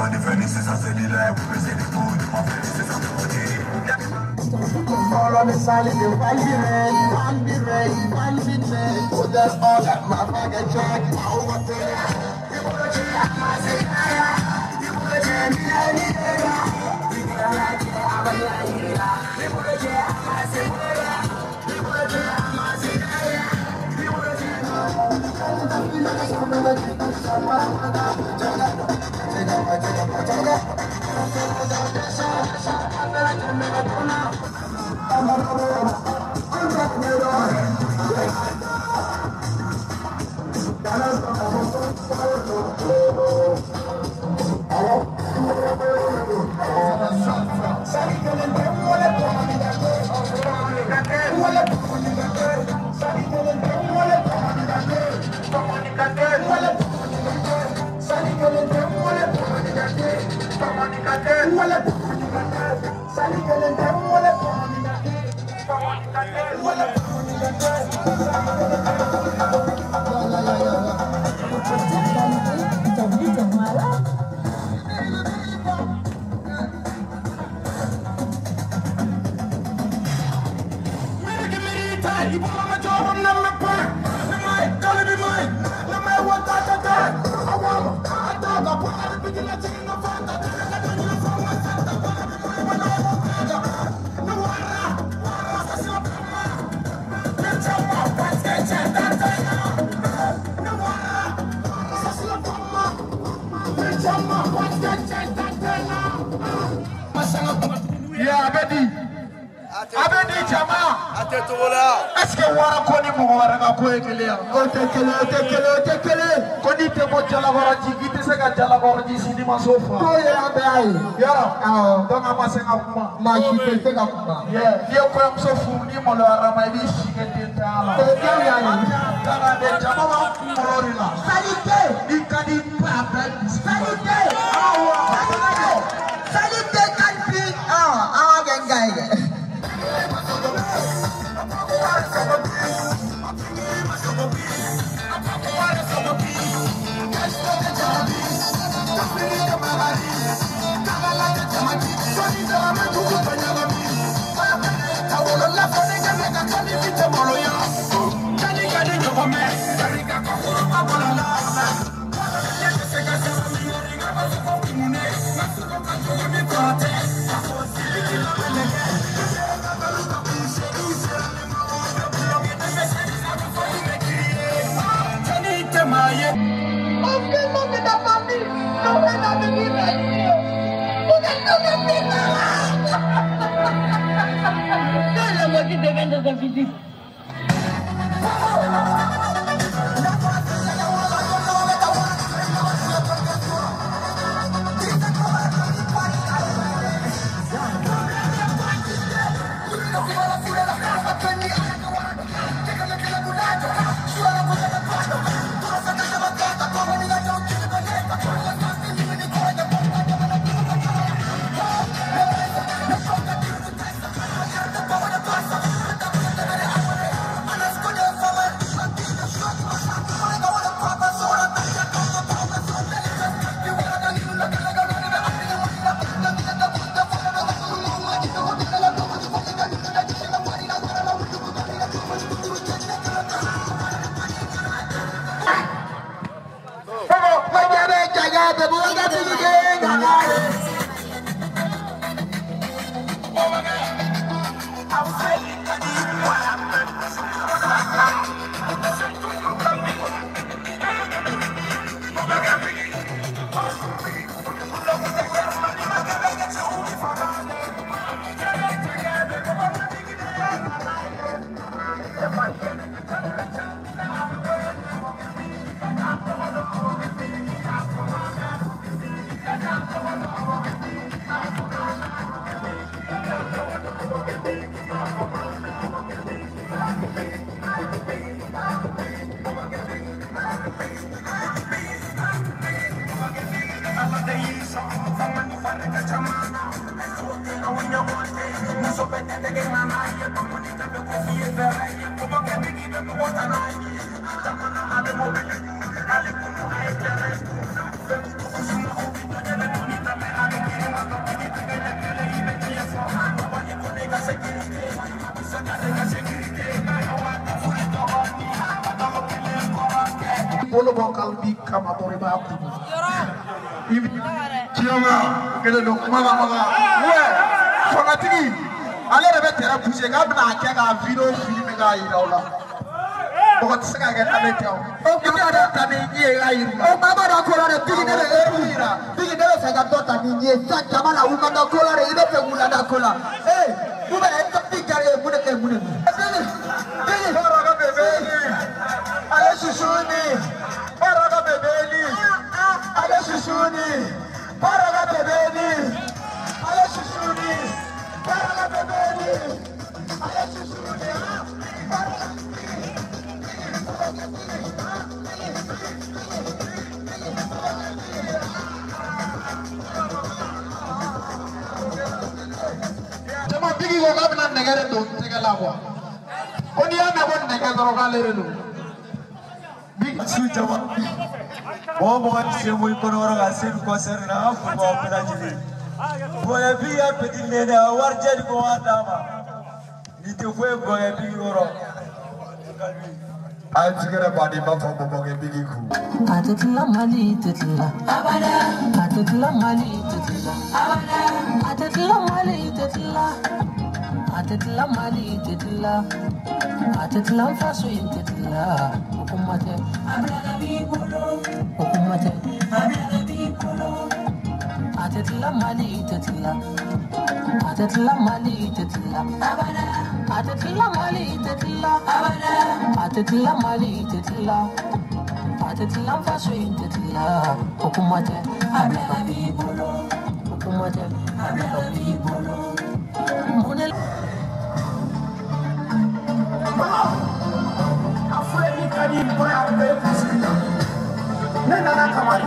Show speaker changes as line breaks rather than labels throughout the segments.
money felices hacen y la época se discute, más felices hacen all on the side of the one be rain, one be rain, one be rain. So that's all that my fucking track. I overtake. You put a chair, I say, you put a chair, Abedi Chama. Est-ce que Wara Koni Mouara Koekele? Koni Temo Jalagorji, Giti Sega Jalagorji, Sinima Sofa. Oh, yeah, don't have a single man. Yeah, you come so full, you know, Ramadi, Shigetin Tala. Salite, you can eat Papa. Salite, Salite can be our guy. lo bon kalbi kama to riba ku ibi tioma kele do mama ouais fongatigi ale rebe tera bouger ga bna ke ga video film ga iraula ko tsaka ga tabete o ina da tani ye ga ira o mama da ko re bigi de ira bigi de sa ga dota ni ye sa kama la u manda ko re ide pe gula da ko la u ba en tapi gare mu de ke mu de bigi faraga bebeli ale susuni faraga bebeli ale susuni faraga bebeli ale susuni faraga bebeli ale susuni jama bigi ko ga bina negere do tegala ko oni ya me won negere do ga lere do bigi su jama bo se muy kono ga sen ko serna ko bo pera jini bo e bi ya pedi lene war jedi ko adama ni te fo bo e bigi oro ay tigere badi ba fo bo ge bigi ku
atatla mali tatla abada atatla mali tatla abada atatla mali tatla atatla mali tatla atatla faso tatla hukumate abada bi bolo hukumate abada bi bolo atatla mali tatla atatla mali tatla abada atatla mali tatla abada atatla mali tatla atatla faso tatla hukumate abada bi bolo hukumate abada bi bolo monel afreni kani boya be fasina nena na kamari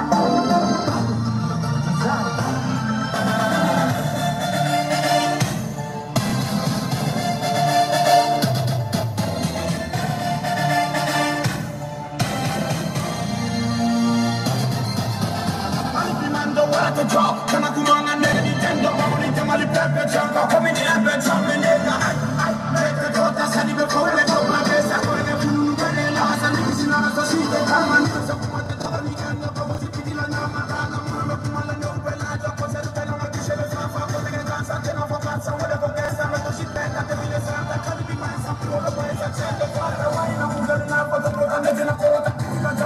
to drop, can I come on and then Nintendo, money to my pepper jump, coming in and bed, something in the make the daughter send me before they come my best. I'm going to do it and last and this is not a sheet. They come and so what the Tony and the positive and I'm a no when I jump on the pen on the shell of the dance and then off a pass and whatever guess I'm a ship back at the village and that can be my son to the boys and check the father. Why I'm going to for the book and then I call the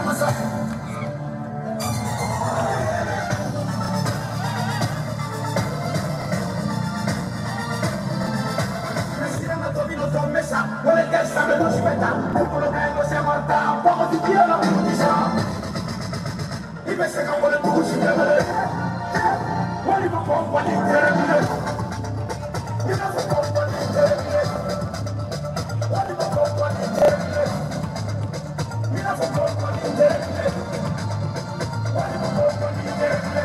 vuole che sabe non si metta quello che non si è morta poco ti tira la puntisa i pezzi che vuole tu si deve vuole ma con quali termine i nostri con quali termine vuole ma con quali termine i nostri con quali termine vuole ma con quali termine